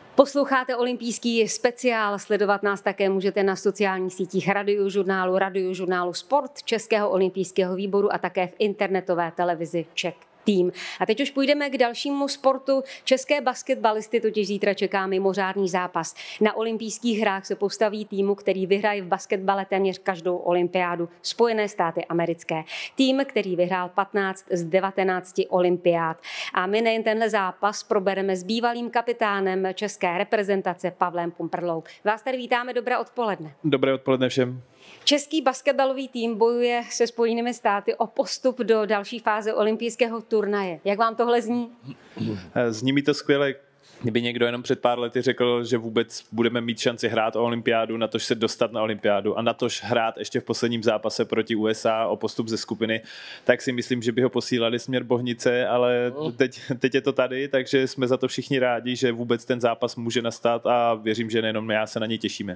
Posloucháte olympijský speciál, sledovat nás také můžete na sociálních sítích Radiožurnálu Sport, Českého olympijského výboru a také v internetové televizi Czech Team. A teď už půjdeme k dalšímu sportu. České basketbalisty totiž zítra čeká mimořádný zápas. Na olympijských hrách se postaví týmu, který vyhraje v basketbale téměř každou olympiádu, Spojené státy americké. Tým, který vyhrál 15 z 19 olympiád. A my nejen tenhle zápas probereme s bývalým kapitánem české reprezentace Pavlem Pumprlou. Vás tady vítáme, dobré odpoledne. Dobré odpoledne všem. Český basketbalový tým bojuje se Spojenými státy o postup do další fáze olympijského turnaje. Jak vám tohle zní? Zní mi to skvěle. Kdyby někdo jenom před pár lety řekl, že vůbec budeme mít šanci hrát o olympiádu, natož se dostat na olympiádu a natož hrát ještě v posledním zápase proti USA o postup ze skupiny, tak si myslím, že by ho posílali směr Bohnice, ale teď je to tady, takže jsme za to všichni rádi, že vůbec ten zápas může nastat a věřím, že nejenom já se na něj těšíme.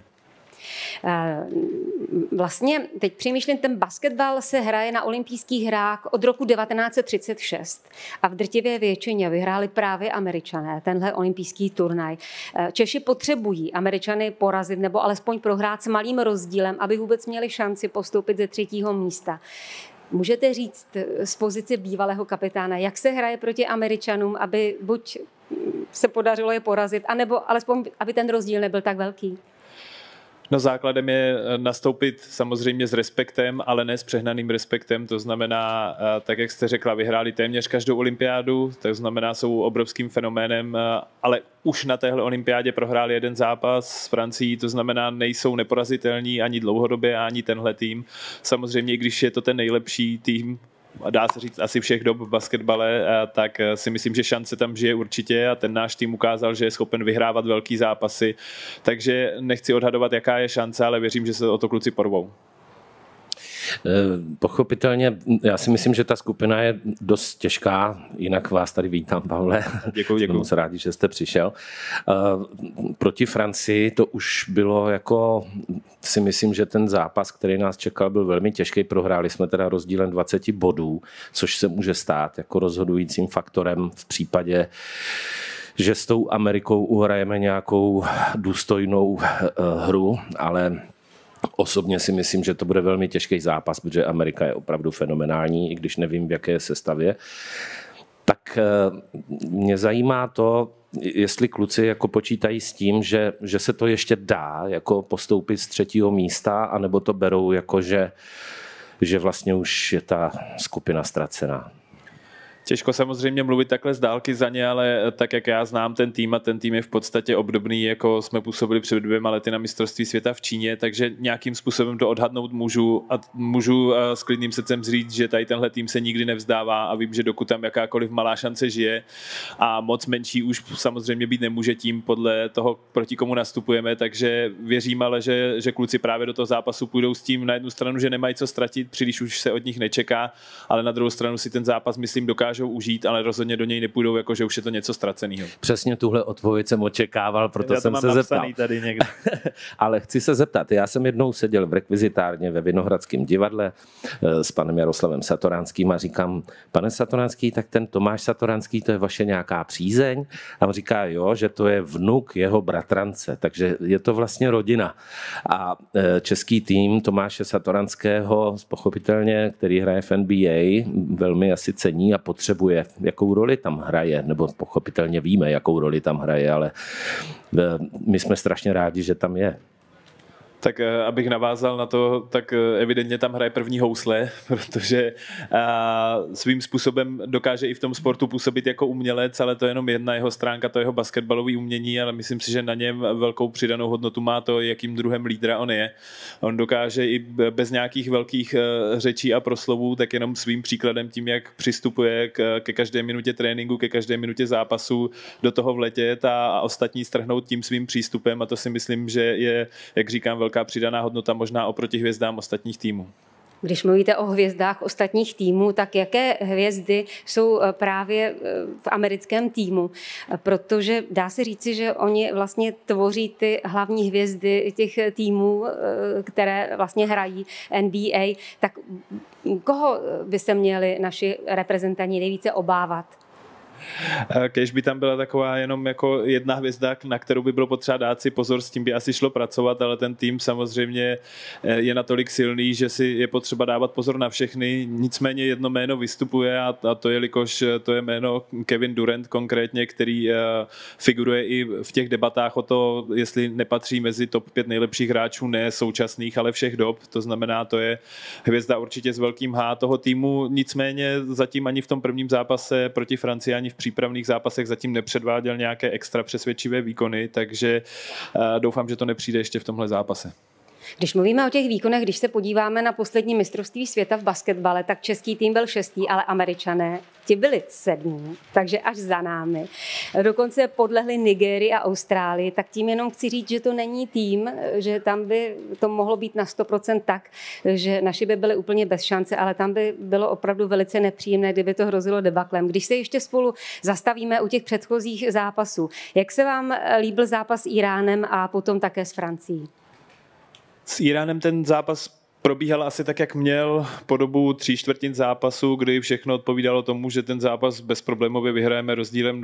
Vlastně teď přemýšlím, ten basketbal se hraje na olympijských hrách od roku 1936 a v drtivé většině vyhráli právě Američané tenhle olympijský turnaj. Češi potřebují Američany porazit nebo alespoň prohrát s malým rozdílem, aby vůbec měli šanci postoupit ze 3. místa. Můžete říct z pozice bývalého kapitána, jak se hraje proti Američanům, aby buď se podařilo je porazit, anebo alespoň, aby ten rozdíl nebyl tak velký? No, základem je nastoupit samozřejmě s respektem, ale ne s přehnaným respektem. To znamená, tak jak jste řekla, vyhráli téměř každou olympiádu, to znamená, jsou obrovským fenoménem, ale už na téhle olympiádě prohráli jeden zápas s Francií, to znamená, nejsou neporazitelní ani dlouhodobě, ani tenhle tým. Samozřejmě, i když je to ten nejlepší tým, dá se říct asi všech dob v basketbale, tak si myslím, že šance tam žije určitě a ten náš tým ukázal, že je schopen vyhrávat velký zápasy, takže nechci odhadovat, jaká je šance, ale věřím, že se o to kluci porvou. Pochopitelně, já si myslím, že ta skupina je dost těžká, jinak vás tady vítám, Pavle. Děkuji. Jsem moc rádi, že jste přišel. Proti Francii to už bylo jako, si myslím, že ten zápas, který nás čekal, byl velmi těžký. Prohráli jsme teda rozdílem 20 bodů, což se může stát jako rozhodujícím faktorem v případě, že s tou Amerikou uhrajeme nějakou důstojnou hru, ale osobně si myslím, že to bude velmi těžký zápas, protože Amerika je opravdu fenomenální, i když nevím, v jaké je sestavě. Tak mě zajímá to, jestli kluci jako počítají s tím, že se to ještě dá jako postoupit z 3. místa, anebo to berou jako, že vlastně už je ta skupina ztracená. Těžko samozřejmě mluvit takhle z dálky za ně, ale tak, jak já znám ten tým a ten tým je v podstatě obdobný, jako jsme působili před 2 lety na mistrovství světa v Číně, takže nějakým způsobem to odhadnout můžu a můžu s klidným srdcem říct, že tady tenhle tým se nikdy nevzdává a vím, že dokud tam jakákoliv malá šance žije a moc menší už samozřejmě být nemůže tím podle toho, proti komu nastupujeme, takže věřím ale, že kluci právě do toho zápasu půjdou s tím na jednu stranu, že nemají co ztratit, příliš už se od nich nečeká, ale na druhou stranu si ten zápas, myslím, dokážou užít, ale rozhodně do něj nepůjdou, jako že už je to něco ztraceného. Přesně tuhle odpověď jsem očekával, proto jsem se zeptal. Tady někde. Ale chci se zeptat, já jsem jednou seděl v rekvizitárně ve Vinohradském divadle s panem Jaroslavem Satoránským a říkám, pane Satoránský, tak ten Tomáš Satoránský, to je vaše nějaká přízeň? A on říká, jo, že to je vnuk jeho bratrance, takže je to vlastně rodina. A český tým Tomáše Satoránského, pochopitelně, který hraje v NBA, velmi asi cení a potřebuje, jakou roli tam hraje, nebo pochopitelně víme, jakou roli tam hraje, ale my jsme strašně rádi, že tam je. Tak abych navázal na to, tak evidentně tam hraje první housle, protože svým způsobem dokáže i v tom sportu působit jako umělec, ale to je jenom jedna jeho stránka, to jeho basketbalové umění, ale myslím si, že na něm velkou přidanou hodnotu má to, jakým druhem lídra on je. On dokáže i bez nějakých velkých řečí a proslovů, tak jenom svým příkladem tím, jak přistupuje ke každé minutě tréninku, ke každé minutě zápasu, do toho vletět a ostatní strhnout tím svým přístupem a to si myslím, že je, jak říkám, velká přidaná hodnota možná oproti hvězdám ostatních týmů. Když mluvíte o hvězdách ostatních týmů, tak jaké hvězdy jsou právě v americkém týmu? Protože dá se říci, že oni vlastně tvoří ty hlavní hvězdy těch týmů, které vlastně hrají NBA. Tak koho by se měli naši reprezentanti nejvíce obávat? Kéž by tam byla taková jenom jako jedna hvězda, na kterou by bylo potřeba dát si pozor, s tím by asi šlo pracovat, ale ten tým samozřejmě je natolik silný, že si je potřeba dávat pozor na všechny. Nicméně jedno jméno vystupuje a to jelikož to je jméno Kevin Durant konkrétně, který figuruje i v těch debatách o to, jestli nepatří mezi top 5 nejlepších hráčů, ne současných, ale všech dob. To znamená, to je hvězda určitě s velkým H toho týmu. Nicméně zatím ani v tom prvním zápase proti Francii, ani v přípravných zápasech zatím nepředváděl nějaké extra přesvědčivé výkony, takže doufám, že to nepřijde ještě v tomhle zápase. Když mluvíme o těch výkonech, když se podíváme na poslední mistrovství světa v basketbale, tak český tým byl 6., ale Američané ti byli 7., takže až za námi. Dokonce podlehli Nigérii a Austrálii, tak tím jenom chci říct, že to není tým, že tam by to mohlo být na 100% tak, že naši by byli úplně bez šance, ale tam by bylo opravdu velice nepříjemné, kdyby to hrozilo debaklem. Když se ještě spolu zastavíme u těch předchozích zápasů, jak se vám líbil zápas s Iránem a potom také s Francií? S Iránem ten zápas probíhal asi tak, jak měl, po dobu 3/4 zápasu, kdy všechno odpovídalo tomu, že ten zápas bezproblémově vyhrajeme rozdílem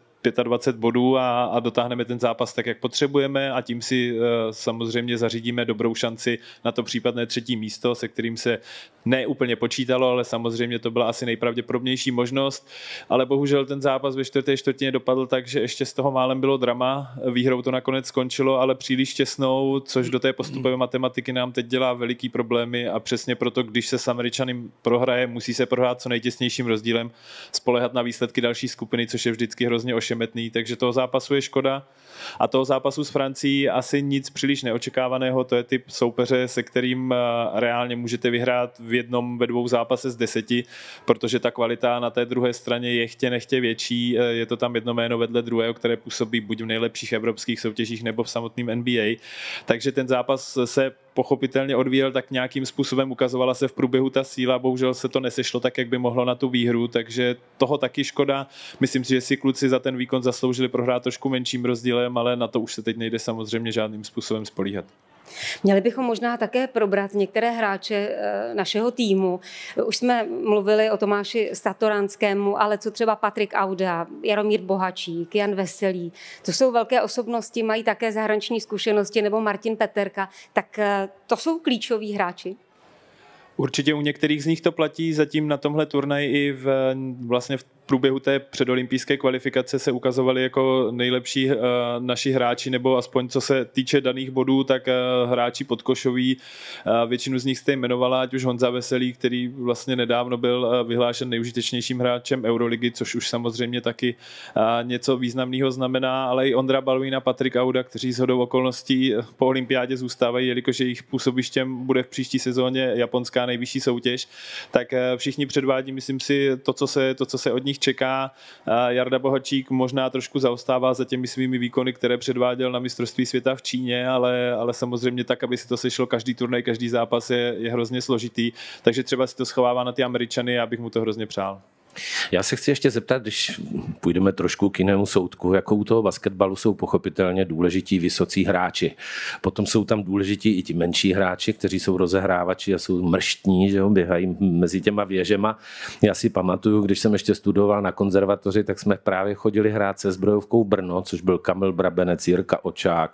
25 bodů a dotáhneme ten zápas tak, jak potřebujeme, a tím si samozřejmě zařídíme dobrou šanci na to případné 3. místo, se kterým se ne úplně počítalo, ale samozřejmě to byla asi nejpravděpodobnější možnost. Ale bohužel ten zápas ve 4. dopadl tak, že ještě z toho málem bylo drama. Výhrou to nakonec skončilo, ale příliš těsnou, což do té postupové matematiky nám teď dělá veliký problémy, a přesně proto, když se s Američany prohraje, musí se prohrát co nejtěsnějším rozdílem, spoléhat na výsledky další skupiny, což je vždycky hrozně ošemetný, takže toho zápasu je škoda. A toho zápasu s Francií asi nic příliš neočekávaného, to je typ soupeře, se kterým reálně můžete vyhrát v jednom, ve 2 zápase z 10, protože ta kvalita na té druhé straně je chtě nechtě větší, je to tam jedno jméno vedle druhého, které působí buď v nejlepších evropských soutěžích nebo v samotném NBA, takže ten zápas se pochopitelně odvíjel tak nějakým způsobem, ukazovala se v průběhu ta síla, bohužel se to nesešlo tak, jak by mohlo na tu výhru, takže toho taky škoda. Myslím si, že si kluci za ten výkon zasloužili prohrát trošku menším rozdílem, ale na to už se teď nejde samozřejmě žádným způsobem spolíhat. Měli bychom možná také probrat některé hráče našeho týmu. Už jsme mluvili o Tomáši Satoranskému, ale co třeba Patrik Auda, Jaromír Bohačík, Jan Veselý. To jsou velké osobnosti, mají také zahraniční zkušenosti, nebo Martin Peterka. Tak to jsou klíčoví hráči? Určitě u některých z nich to platí, zatím na tomhle turnaji i vlastně v průběhu té předolympijské kvalifikace se ukazovali jako nejlepší naši hráči, nebo aspoň co se týče daných bodů, tak hráči podkošoví. Většinu z nich jste jmenovala, ať už Honza Veselý, který vlastně nedávno byl vyhlášen nejužitečnějším hráčem Euroligy, což už samozřejmě taky něco významného znamená, ale i Ondra Balvín a Patrik Auda, kteří shodou okolností po olympiádě zůstávají, jelikož jejich působištěm bude v příští sezóně japonská nejvyšší soutěž, tak všichni předvádí, myslím si, to, co se od nich čeká. Jarda Bohačík možná trošku zaostává za těmi svými výkony, které předváděl na mistrovství světa v Číně, ale samozřejmě tak, aby si to sešlo každý turnaj, každý zápas je hrozně složitý, takže třeba si to schovává na ty Američany, já bych mu to hrozně přál. Já se chci ještě zeptat, když půjdeme trošku k jinému soudku, jako u toho basketbalu jsou pochopitelně důležití vysocí hráči. Potom jsou tam důležití i ti menší hráči, kteří jsou rozehrávači a jsou mrštní, že jo, běhají mezi těma věžema. Já si pamatuju, když jsem ještě studoval na konzervatoři, tak jsme právě chodili hrát se Zbrojovkou Brno, což byl Kamil Brabenec, Jirka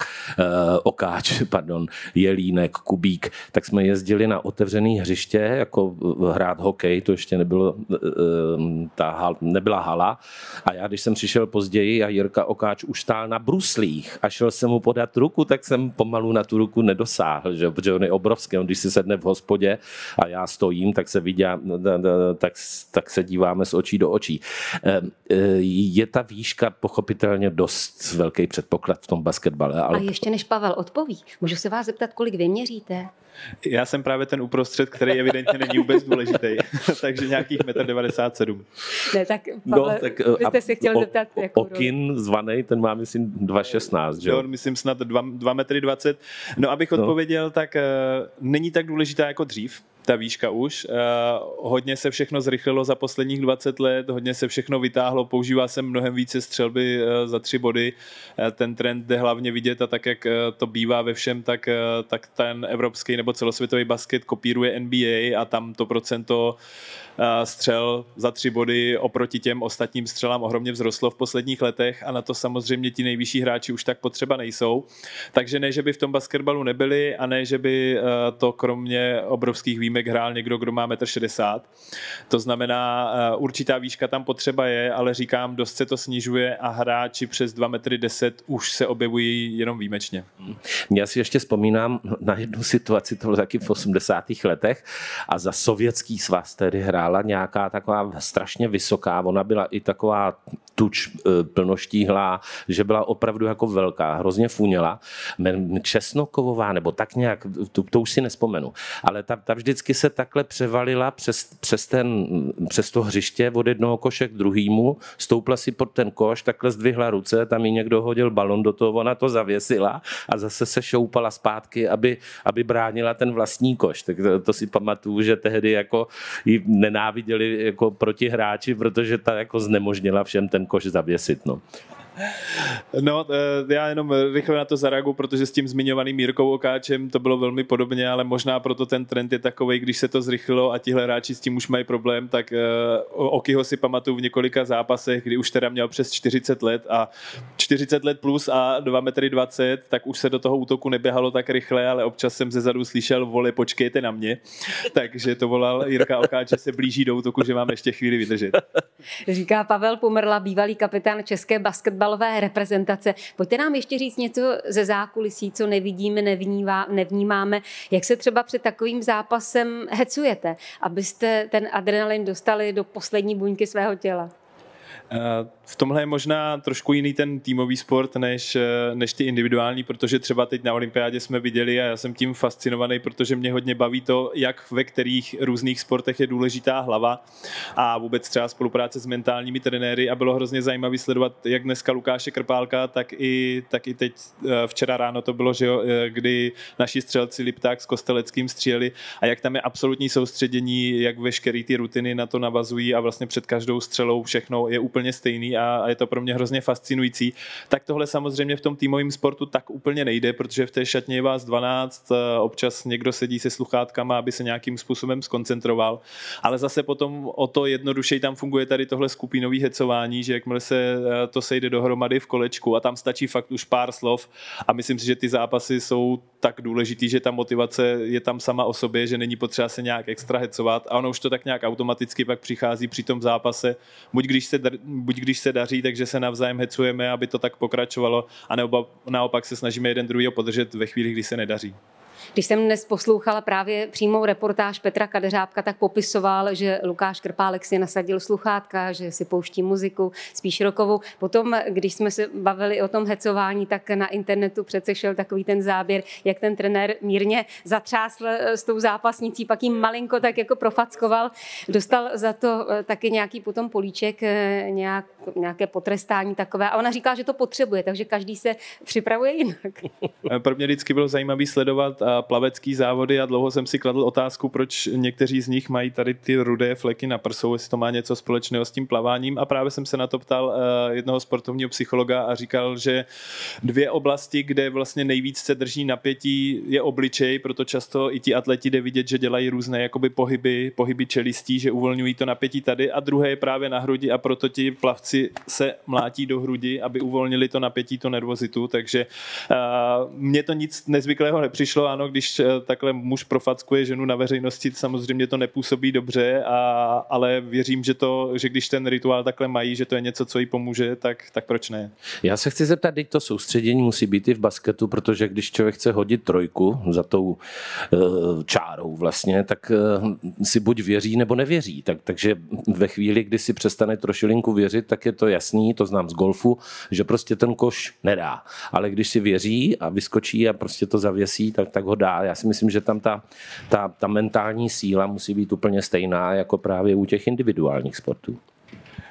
Jelínek, Kubík, tak jsme jezdili na otevřené hřiště, jako hrát hokej, to ještě nebylo nebyla hala, a já, když jsem přišel později a Jirka Okáč už stál na bruslích a šel jsem mu podat ruku, tak jsem pomalu na tu ruku nedosáhl, že? Protože on je obrovský, on když si sedne v hospodě a já stojím, tak se vidí, tak se díváme z očí do očí. Je ta výška pochopitelně dost velký předpoklad v tom basketbale. Ale... A ještě než Pavel odpoví, můžu se vás zeptat, kolik vy měříte? Já jsem právě ten uprostřed, který evidentně není vůbec důležitý, takže nějakých 1,97 m. Ne, tak Pavle, vy jste se chtěl zeptat, jakou Okin zvanej, ten má myslím 2,16, že jo? Myslím snad 2,20 m. No, abych odpověděl, tak není tak důležitá jako dřív. ta výška už. Hodně se všechno zrychlilo za posledních 20 let, hodně se všechno vytáhlo, používá se mnohem více střelby za 3 body. Ten trend jde hlavně vidět a tak, jak to bývá ve všem, tak ten evropský nebo celosvětový basket kopíruje NBA a tam to procento střel za 3 body oproti těm ostatním střelám ohromně vzrostlo v posledních letech a na to samozřejmě ti nejvyšší hráči už tak potřeba nejsou. Takže ne, že by v tom basketbalu nebyli a ne, že by to kromě obrovských výjimek hrál někdo, kdo má 1,60 m. To znamená, určitá výška tam potřeba je, ale říkám, dost se to snižuje a hráči přes 2,10 m už se objevují jenom výjimečně. Já si ještě vzpomínám na jednu situaci, to bylo taky v 80. letech a za Sovětský svaz tedy hrála nějaká taková strašně vysoká, ona byla i taková tuč plnoštíhlá, že byla opravdu jako velká, hrozně funěla. Česnokovová, nebo tak nějak, to už si nespomenu. Ale ta vždycky se takhle převalila přes to hřiště od jednoho koše k druhému, stoupla si pod ten koš, takhle zdvihla ruce, tam jí někdo hodil balon do toho, ona to zavěsila a zase se šoupala zpátky, aby bránila ten vlastní koš. Tak to si pamatuju, že tehdy jako ji nenáviděli jako protihráči, protože ta jako znemožnila všem ten koš zavěsit. No, já jenom rychle na to zareaguju, protože s tím zmiňovaným Jirkou Okáčem to bylo velmi podobně, ale možná proto ten trend je takovej, když se to zrychlilo a tihle hráči s tím už mají problém, tak Okyho si pamatuju v několika zápasech, kdy už teda měl přes 40 let a 40 let plus a 2,20 m, tak už se do toho útoku neběhalo tak rychle, ale občas jsem zezadu slyšel, vole, počkejte na mě. Takže to volal Jirka Okáč, že se blíží do útoku, že mám ještě chvíli vydržet. Říká Pavel Pumrla, bývalý kapitán české basketbalové reprezentace. Pojďte nám ještě říct něco ze zákulisí, co nevidíme, nevnímáme. Jak se třeba před takovým zápasem hecujete, abyste ten adrenalin dostali do poslední buňky svého těla? V tomhle je možná trošku jiný ten týmový sport než ty individuální, protože třeba teď na olympiádě jsme viděli a já jsem tím fascinovaný, protože mě hodně baví to, jak ve kterých různých sportech je důležitá hlava a vůbec třeba spolupráce s mentálními trenéry a bylo hrozně zajímavé sledovat jak dneska Lukáše Krpálka, tak i teď včera ráno to bylo, že jo, kdy naši střelci Lipták s Kosteleckým stříleli a jak tam je absolutní soustředění, jak veškeré ty rutiny na to navazují a vlastně před každou střelou všechno je úplně stejný a je to pro mě hrozně fascinující. Tak tohle samozřejmě v tom týmovém sportu tak úplně nejde, protože v té šatně je vás 12, občas někdo sedí se sluchátkama, aby se nějakým způsobem skoncentroval, ale zase potom o to jednodušeji tam funguje tady tohle skupinové hecování, že jakmile se to sejde dohromady v kolečku a tam stačí fakt už pár slov a myslím si, že ty zápasy jsou tak důležitý, že ta motivace je tam sama o sobě, že není potřeba se nějak extra hecovat a ono už to tak nějak automaticky pak přichází při tom zápase, buď když se daří, takže se navzájem hecujeme, aby to tak pokračovalo, a nebo naopak se snažíme jeden druhýho podržet ve chvíli, kdy se nedaří. Když jsem dnes poslouchala právě přímou reportáž Petra Kadeřábka, tak popisoval, že Lukáš Krpálek si nasadil sluchátka, že si pouští muziku, spíš rockovou. Potom, když jsme se bavili o tom hecování, tak na internetu přece šel takový ten záběr, jak ten trenér mírně zatřásl s tou zápasnicí, pak jim malinko tak jako profackoval. Dostal za to taky nějaký potom políček, nějaké potrestání takové. A ona říká, že to potřebuje, takže každý se připravuje jinak. Pro mě vždycky bylo zajímavé sledovat plavecký závody a dlouho jsem si kladl otázku, proč někteří z nich mají tady ty rudé fleky na prsou, jestli to má něco společného s tím plaváním, a právě jsem se na to ptal jednoho sportovního psychologa a říkal, že 2 oblasti, kde vlastně nejvíc se drží napětí, je obličej, proto často i ti atleti jde vidět, že dělají různé jakoby pohyby čelistí, že uvolňují to napětí tady, a druhé je právě na hrudi a proto ti plavci se mlátí do hrudi, aby uvolnili to napětí, to nervozitu, takže mně to nic nezvyklého nepřišlo. Ano, když takhle muž profackuje ženu na veřejnosti, samozřejmě to nepůsobí dobře, ale věřím, že když ten rituál takhle mají, že to je něco, co jí pomůže, tak proč ne? Já se chci zeptat, teď to soustředění musí být i v basketu, protože když člověk chce hodit trojku za tou čárou vlastně, tak si buď věří, nebo nevěří. Takže ve chvíli, kdy si přestane trošilinku věřit, tak je to jasný, to znám z golfu, že prostě ten koš nedá. Ale když si věří a vyskočí a prostě to zavěsí, tak ho dá. Já si myslím, že tam ta mentální síla musí být úplně stejná jako právě u těch individuálních sportů.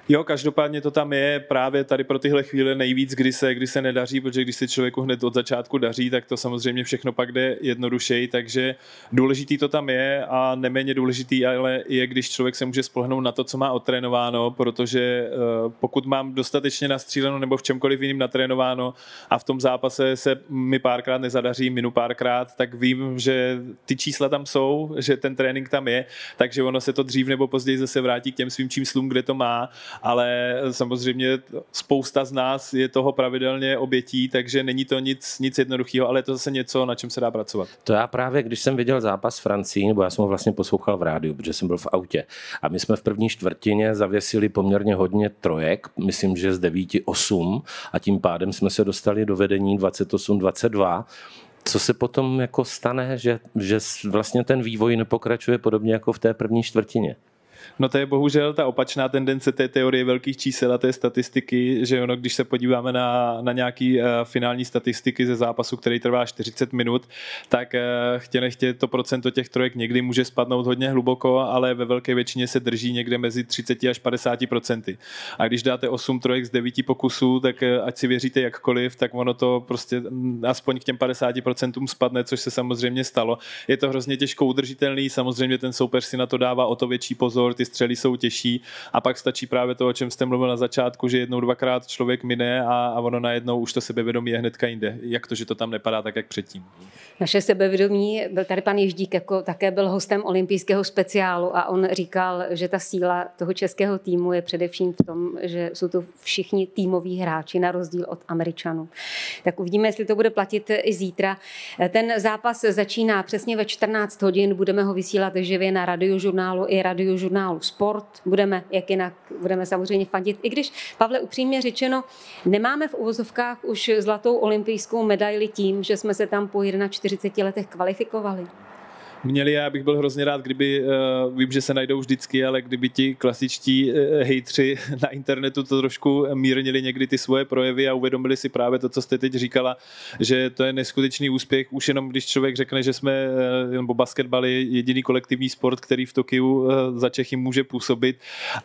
Jo, každopádně to tam je právě tady pro tyhle chvíle nejvíc, kdy se nedaří, protože když se člověku hned od začátku daří, tak to samozřejmě všechno pak jde jednodušeji, takže důležitý to tam je a neméně důležitý ale je, když člověk se může spolehnout na to, co má otrénováno, protože pokud mám dostatečně nastříleno nebo v čemkoliv jiným natrénováno a v tom zápase se mi párkrát nezadaří, minu párkrát, tak vím, že ty čísla tam jsou, že ten trénink tam je, takže ono se to dřív nebo později zase vrátí k těm svým číslům, kde to má, ale samozřejmě spousta z nás je toho pravidelně obětí, takže není to nic jednoduchého, ale je to zase něco, na čem se dá pracovat. To já právě, když jsem viděl zápas Francii, nebo já jsem ho vlastně poslouchal v rádiu, protože jsem byl v autě, a my jsme v první čtvrtině zavěsili poměrně hodně trojek, myslím, že z 9-8, a tím pádem jsme se dostali do vedení 28-22. Co se potom jako stane, že vlastně ten vývoj nepokračuje podobně jako v té první čtvrtině? No to je bohužel ta opačná tendence té teorie velkých čísel a té statistiky, že ono, když se podíváme na nějaký finální statistiky ze zápasu, který trvá 40 minut, tak chtě nechtě to procento těch trojek někdy může spadnout hodně hluboko, ale ve velké většině se drží někde mezi 30 až 50%. A když dáte 8 trojek z 9 pokusů, tak ať si věříte jakkoliv, tak ono to prostě aspoň k těm 50% spadne, což se samozřejmě stalo. Je to hrozně těžko udržitelný, samozřejmě ten soupeř si na to dává o to větší pozor, ty střely jsou těžší a pak stačí právě to, o čem jste mluvil na začátku, že jednou, dvakrát člověk mine a ono najednou už to sebevědomí je hnedka jinde. Jak to, že to tam nepadá tak, jak předtím. Naše sebevědomí, byl tady pan Ježdík, jako také byl hostem olympijského speciálu a on říkal, že ta síla toho českého týmu je především v tom, že jsou to všichni týmoví hráči na rozdíl od Američanů. Tak uvidíme, jestli to bude platit i zítra. Ten zápas začíná přesně ve 14 hodin, budeme ho vysílat živě na Radiožurnálu i Radiožurnálu Sport. Budeme, jak jinak, budeme samozřejmě fandit. I když, Pavle, upřímně řečeno, nemáme v uvozovkách už zlatou olympijskou medaili tím, že jsme se tam po 41 letech kvalifikovali. Měli, já bych byl hrozně rád, kdyby, vím, že se najdou vždycky, ale kdyby ti klasičtí hejtři na internetu to trošku mírnili někdy ty svoje projevy a uvědomili si právě to, co jste teď říkala, že to je neskutečný úspěch, už jenom když člověk řekne, že jsme, nebo basketbal je jediný kolektivní sport, který v Tokiu za Čechy může působit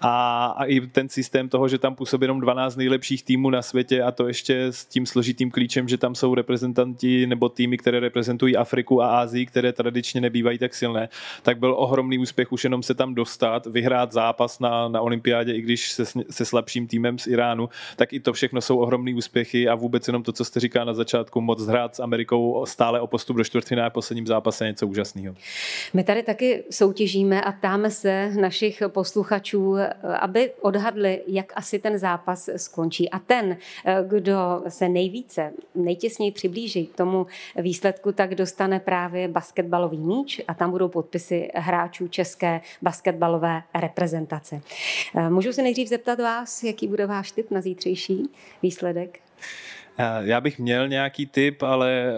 a i ten systém toho, že tam působí jenom 12 nejlepších týmů na světě a to ještě s tím složitým klíčem, že tam jsou reprezentanti nebo týmy, které reprezentují Afriku a Asii, které tradičně nebývají tak silné, tak byl ohromný úspěch už jenom se tam dostat, vyhrát zápas na olympiádě, i když se slabším týmem z Iránu, tak i to všechno jsou ohromný úspěchy a vůbec jenom to, co jste říkal na začátku, moc hrát s Amerikou stále o postup do čtvrtfinále v posledním zápase, něco úžasného. My tady taky soutěžíme a ptáme se našich posluchačů, aby odhadli, jak asi ten zápas skončí. A ten, kdo se nejtěsněji přiblíží k tomu výsledku, tak dostane právě basketbalový míč a tam budou podpisy hráčů české basketbalové reprezentace. Můžu se nejdřív zeptat vás, jaký bude váš tip na zítřejší výsledek? Já bych měl nějaký tip, ale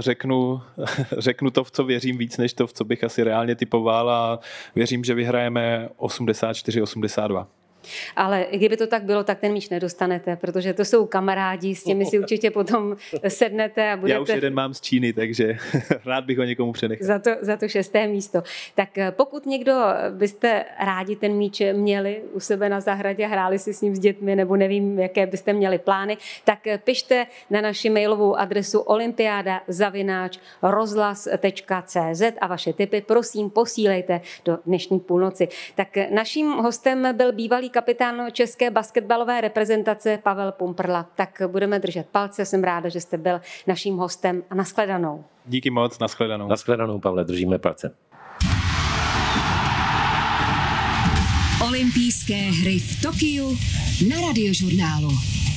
řeknu to, v co věřím víc, než to, v co bych asi reálně tipoval a věřím, že vyhrajeme 84-82. Ale kdyby to tak bylo, tak ten míč nedostanete, protože to jsou kamarádi, s těmi si určitě potom sednete a budete... Já už jeden mám z Číny, takže rád bych ho někomu přenechal. Za to 6. místo. Tak pokud někdo byste rádi ten míč měli u sebe na zahradě, hráli si s ním s dětmi, nebo nevím, jaké byste měli plány, tak pište na naši mailovou adresu olympiada@rozhlas.cz a vaše tipy prosím posílejte do dnešní půlnoci. Tak naším hostem byl bývalý kapitán české basketbalové reprezentace Pavel Pumprla. Tak budeme držet palce, jsem ráda, že jste byl naším hostem a nashledanou. Díky moc, nashledanou. Nashledanou, Pavle, držíme palce. Olympijské hry v Tokiu na Radiožurnálu.